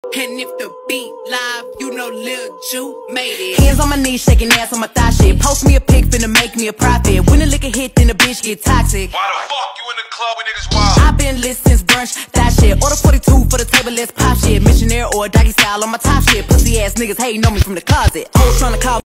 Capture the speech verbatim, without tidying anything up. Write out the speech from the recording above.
And if the beat live, you know Lil Ju made it. Hands on my knees, shaking ass on my thigh shit. Post me a pic, finna make me a profit. When the liquor hit, then the bitch get toxic. Why the fuck you in the club when niggas wild? I been lit since brunch, that shit. Order forty-two for the table, let's pop shit. Missionary or doggy style on my top shit. Pussy ass niggas hating on me from the closet. Hoes tryna call